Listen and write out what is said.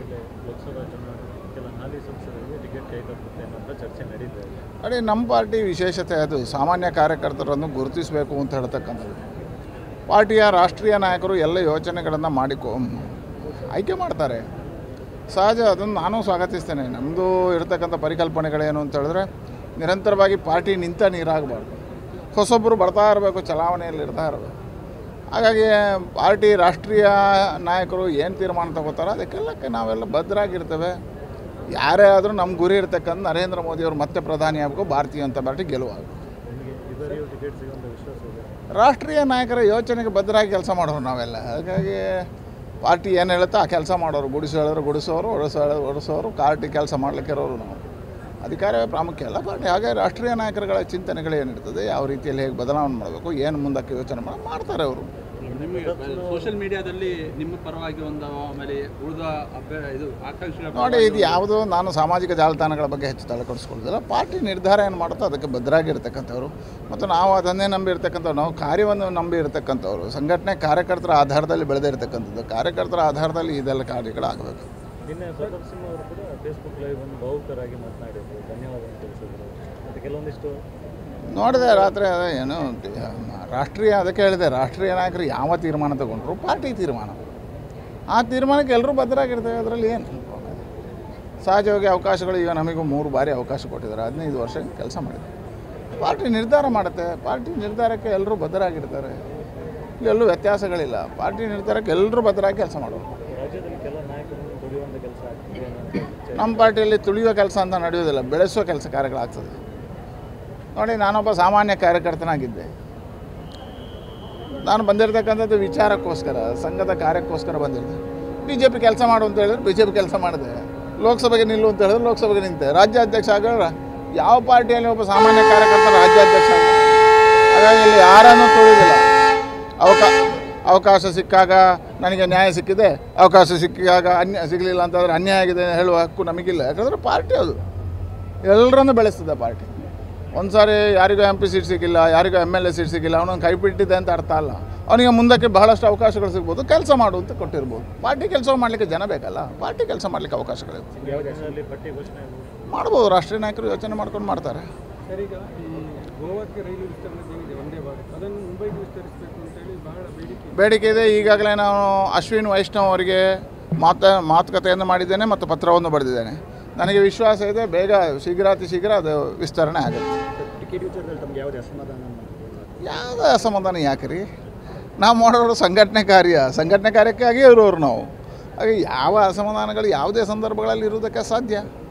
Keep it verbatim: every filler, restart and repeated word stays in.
ಮೇಲೆ ಲೋಕಸಭಾ ಚುನಾವಣೆ ಕೆಲ ಹಾಲಿ ಸಂಸದರಿಗೆ ಟಿಕೆಟ್ ಕೈತಪ್ಪುತ್ತೆ ಅನ್ನೋಂಥ ಚರ್ಚೆ ನಡೀತಾ ಇದೆ. ಅದೇ ನಮ್ಮ ಪಾರ್ಟಿ ವಿಶೇಷತೆ ಅದು ಸಾಮಾನ್ಯ ಕಾರ್ಯಕರ್ತರನ್ನು ಗುರುತಿಸಬೇಕು ಅಂತ ಹೇಳ್ತಕ್ಕಂಥದ್ದು. ಪಾರ್ಟಿಯ ರಾಷ್ಟ್ರೀಯ ನಾಯಕರು ಎಲ್ಲ ಯೋಚನೆಗಳನ್ನು ಮಾಡಿಕೊ ಆಯ್ಕೆ ಮಾಡ್ತಾರೆ, ಸಹಜ. ಅದನ್ನು ನಾನು ಸ್ವಾಗತಿಸ್ತೇನೆ. ನಮ್ಮದು ಇರತಕ್ಕಂಥ ಪರಿಕಲ್ಪನೆಗಳೇನು ಅಂತ ಹೇಳಿದ್ರೆ ನಿರಂತರವಾಗಿ ಪಾರ್ಟಿ ನಿಂತ ನೀರಾಗಬಾರ್ದು, ಹೊಸೊಬ್ಬರು ಬರ್ತಾ ಇರಬೇಕು, ಚಲಾವಣೆಯಲ್ಲಿ ಇರ್ತಾ ಇರಬೇಕು. ಹಾಗಾಗಿ ಪಾರ್ಟಿ ರಾಷ್ಟ್ರೀಯ ನಾಯಕರು ಏನು ತೀರ್ಮಾನ ತಗೋತಾರೋ ಅದಕ್ಕೆಲ್ಲಕ್ಕೆ ನಾವೆಲ್ಲ ಬದ್ಧರಾಗಿರ್ತೇವೆ. ಯಾರೇ ಆದರೂ ನಮ್ಮ ಗುರಿ ಇರ್ತಕ್ಕಂಥ ನರೇಂದ್ರ ಮೋದಿಯವರು ಮತ್ತೆ ಪ್ರಧಾನಿ ಆಗಬೇಕು, ಭಾರತೀಯ ಜನತಾ ಪಾರ್ಟಿ ಗೆಲುವಾಗಬೇಕು. ರಾಷ್ಟ್ರೀಯ ನಾಯಕರ ಯೋಚನೆಗೆ ಬದ್ಧರಾಗಿ ಕೆಲಸ ಮಾಡೋರು ನಾವೆಲ್ಲ. ಹಾಗಾಗಿ ಪಾರ್ಟಿ ಏನು ಹೇಳುತ್ತೋ ಆ ಕೆಲಸ ಮಾಡೋರು, ಗುಡಿಸು ಹೇಳಿದ್ರು ಗುಡಿಸೋರು, ಒಡಿಸೋ ಹೇಳಿದ್ರು ಒಡಿಸೋರು, ಪಾರ್ಟಿ ಕೆಲಸ ಮಾಡಲಿಕ್ಕೆ ಇರೋರು ನಾವು. ಅಧಿಕಾರವೇ ಪ್ರಾಮುಖ್ಯ ಅಲ್ಲ ಪಾರ್ಟಿ. ಹಾಗೆ ರಾಷ್ಟ್ರೀಯ ನಾಯಕರುಗಳ ಚಿಂತನೆಗಳು ಏನಿರ್ತದೆ, ಯಾವ ರೀತಿಯಲ್ಲಿ ಹೇಗೆ ಬದಲಾವಣೆ ಮಾಡಬೇಕು, ಏನು ಮುಂದಕ್ಕೆ ಯೋಚನೆ ಮಾಡಿ ಮಾಡ್ತಾರೆ ಅವರು. ನಿಮಗೆ ಸೋಷಿಯಲ್ ಮೀಡಿಯಾದಲ್ಲಿ ನಿಮ್ಮ ಪರವಾಗಿ ಒಂದು ಆಮೇಲೆ ಉಳಿದ ಅಭ್ಯ ಇದು ಆಕಾಂಕ್ಷಿ ನೋಡಿ, ಇದು ಯಾವುದೋ ನಾನು ಸಾಮಾಜಿಕ ಜಾಲತಾಣಗಳ ಬಗ್ಗೆ ಹೆಚ್ಚು ತಲೆಕೊಡಿಸ್ಕೊಳ್ಳೋದಿಲ್ಲ. ಪಾರ್ಟಿ ನಿರ್ಧಾರ ಏನು ಮಾಡುತ್ತೋ ಅದಕ್ಕೆ ಬದ್ಧರಾಗಿರ್ತಕ್ಕಂಥವ್ರು, ಮತ್ತು ನಾವು ಅದನ್ನೇ ನಂಬಿರ್ತಕ್ಕಂಥವ್ರು. ನಾವು ಕಾರ್ಯವನ್ನು ನಂಬಿ ಇರತಕ್ಕಂಥವ್ರು. ಸಂಘಟನೆ ಕಾರ್ಯಕರ್ತರ ಆಧಾರದಲ್ಲಿ ಬೆಳೆದಿರ್ತಕ್ಕಂಥದ್ದು. ಕಾರ್ಯಕರ್ತರ ಆಧಾರದಲ್ಲಿ ಇದೆಲ್ಲ ಕಾರ್ಯಗಳಾಗಬೇಕು. ನಿನ್ನೆ ಪ್ರತಾಪ್ ಸಿಂಹ ಅವರು ಕೂಡ ಫೇಸ್ಬುಕ್ ಲೈವ್ ಒಂದು ಭಾವುಕರಾಗಿ ಮಾತನಾಡಿದ್ರು, ಧನ್ಯವಾದ ತಿಳಿಸಿದ್ರು. ಮತ್ತು ಕೆಲವೊಂದಿಷ್ಟು ನೋಡಿದೆ ರಾತ್ರಿ. ಅದೇ ಏನು ರಾಷ್ಟ್ರೀಯ ಅದಕ್ಕೆ ಹೇಳಿದೆ, ರಾಷ್ಟ್ರೀಯ ನಾಯಕರು ಯಾವ ತೀರ್ಮಾನ ತಗೊಂಡ್ರು ಪಾರ್ಟಿ ತೀರ್ಮಾನ, ಆ ತೀರ್ಮಾನಕ್ಕೆ ಎಲ್ಲರೂ ಬದ್ಧರಾಗಿರ್ತೇವೆ. ಅದರಲ್ಲಿ ಏನು ಸಹಜವಾಗಿ ಅವಕಾಶಗಳು ಈಗ ನಮಗೂ ಮೂರು ಬಾರಿ ಅವಕಾಶ ಕೊಟ್ಟಿದ್ದಾರೆ. ಹದಿನೈದು ವರ್ಷ ಕೆಲಸ ಮಾಡಿದ್ದಾರೆ. ಪಾರ್ಟಿ ನಿರ್ಧಾರ ಮಾಡುತ್ತೆ. ಪಾರ್ಟಿ ನಿರ್ಧಾರಕ್ಕೆ ಎಲ್ಲರೂ ಬದ್ಧರಾಗಿರ್ತಾರೆ. ಇಲ್ಲೆಲ್ಲೂ ವ್ಯತ್ಯಾಸಗಳಿಲ್ಲ. ಪಾರ್ಟಿ ನಿರ್ಧಾರಕ್ಕೆ ಎಲ್ಲರೂ ಬದ್ಧರಾಗಿ ಕೆಲಸ ಮಾಡೋರು. ರಾಜ್ಯದಲ್ಲಿ ಕೆಲ ನಾಯಕರು ತುಳಿಯುವಂಥ ಕೆಲಸ ಆಗ್ತಿದೆ. ನಮ್ಮ ಪಾರ್ಟಿಯಲ್ಲಿ ತುಳಿಯುವ ಕೆಲಸ ಅಂತ ನಡೆಯೋದಿಲ್ಲ, ಬೆಳೆಸುವ ಕೆಲಸ ಕಾರ್ಯಗಳಾಗ್ತದೆ. ನೋಡಿ, ನಾನೊಬ್ಬ ಸಾಮಾನ್ಯ ಕಾರ್ಯಕರ್ತನಾಗಿದ್ದೆ. ನಾನು ಬಂದಿರತಕ್ಕಂಥದ್ದು ವಿಚಾರಕ್ಕೋಸ್ಕರ, ಸಂಘದ ಕಾರ್ಯಕ್ಕೋಸ್ಕರ ಬಂದಿದ್ದೆ. ಬಿ ಜೆ ಪಿ ಕೆಲಸ ಮಾಡು ಅಂತ ಹೇಳಿದ್ರೆ ಬಿ ಜೆ ಪಿ ಕೆಲಸ ಮಾಡಿದೆ. ಲೋಕಸಭೆಗೆ ನಿಲ್ಲು ಅಂತ ಹೇಳಿದ್ರೆ ಲೋಕಸಭೆಗೆ ನಿಂತೆ. ರಾಜ್ಯಾಧ್ಯಕ್ಷ ಆಗೋರ ಯಾವ ಪಾರ್ಟಿಯಲ್ಲಿ ಒಬ್ಬ ಸಾಮಾನ್ಯ ಕಾರ್ಯಕರ್ತರ ರಾಜ್ಯಾಧ್ಯಕ್ಷ ಆಗ. ಹಾಗಾಗಿ ಇಲ್ಲಿ ಯಾರನ್ನೂ ತುಳಿದಿಲ್ಲ. ಅವಕಾ ಅವಕಾಶ ಸಿಕ್ಕಾಗ ನನಗೆ ನ್ಯಾಯ ಸಿಕ್ಕಿದೆ, ಅವಕಾಶ ಸಿಕ್ಕಾಗ ಅನ್ಯಾಯ ಸಿಗಲಿಲ್ಲ ಅಂತಂದರೆ ಅನ್ಯಾಯ ಆಗಿದೆ ಹೇಳುವ ಹಕ್ಕು ನಮಗಿಲ್ಲ. ಯಾಕಂದರೆ ಪಾರ್ಟಿ ಅದು ಎಲ್ಲರನ್ನೂ ಬೆಳೆಸ್ತದೆ. ಪಾರ್ಟಿ ಒಂದು ಸಾರಿ ಯಾರಿಗೂ ಎಂ ಪಿ ಸೀಟ್ ಸಿಕ್ಕಿಲ್ಲ, ಯಾರಿಗೂ ಎಮ್ ಎಲ್ ಎ ಸೀಟ್ ಸಿಕ್ಕಿಲ್ಲ, ಅವನೊಂದು ಕೈ ಬಿಟ್ಟಿದೆ ಅಂತ ಅರ್ಥ ಅಲ್ಲ. ಅವನಿಗೆ ಮುಂದಕ್ಕೆ ಬಹಳಷ್ಟು ಅವಕಾಶಗಳು ಸಿಗ್ಬೋದು, ಕೆಲಸ ಮಾಡು ಅಂತ ಕೊಟ್ಟಿರ್ಬೋದು. ಪಾರ್ಟಿ ಕೆಲಸ ಮಾಡಲಿಕ್ಕೆ ಜನ ಬೇಕಲ್ಲ, ಪಾರ್ಟಿ ಕೆಲಸ ಮಾಡಲಿಕ್ಕೆ ಅವಕಾಶಗಳಿವೆ. ಮಾಡ್ಬೋದು. ರಾಷ್ಟ್ರೀಯ ನಾಯಕರು ಯೋಚನೆ ಮಾಡ್ಕೊಂಡು ಮಾಡ್ತಾರೆ. ಸರ್, ಈಗ ಈ ಗೋವಾಕ್ಕೆ ರೈಲು ವಿಸ್ತರಣೆ ಏನಿದೆ ಒಂದೇ ಭಾರತ್, ಅದನ್ನು ಮುಂಬೈಗೆ ವಿಸ್ತರಿಸಬೇಕು ಅಂತೇಳಿ ಬಹಳ ಬೇಡಿಕೆ ಬೇಡಿಕೆ ಇದೆ. ಈಗಾಗಲೇ ನಾನು ಅಶ್ವಿನ್ ವೈಷ್ಣವ್ ಅವರಿಗೆ ಮಾತು ಮಾತುಕತೆಯನ್ನು ಮಾಡಿದ್ದೇನೆ ಮತ್ತು ಪತ್ರವನ್ನು ಬರೆದಿದ್ದೇನೆ. ನನಗೆ ವಿಶ್ವಾಸ ಇದೆ, ಬೇಗ ಶೀಘ್ರಾತಿ ಶೀಘ್ರ ಅದು ವಿಸ್ತರಣೆ ಆಗುತ್ತೆ. ಟಿಕೆಟ್ ವಿಚಾರದಲ್ಲಿ ತಮಗೆ ಯಾವುದೇ ಅಸಮಾಧಾನ? ಯಾವುದೇ ಅಸಮಾಧಾನ ಯಾಕೆ ರೀ? ನಾವು ಮಾಡೋರು ಸಂಘಟನೆ ಕಾರ್ಯ, ಸಂಘಟನೆ ಕಾರ್ಯಕ್ಕಾಗಿ ಇರೋರು ನಾವು. ಹಾಗೆ ಯಾವ ಅಸಮಾಧಾನಗಳು ಯಾವುದೇ ಸಂದರ್ಭಗಳಲ್ಲಿ ಇರುವುದಕ್ಕೆ ಸಾಧ್ಯ?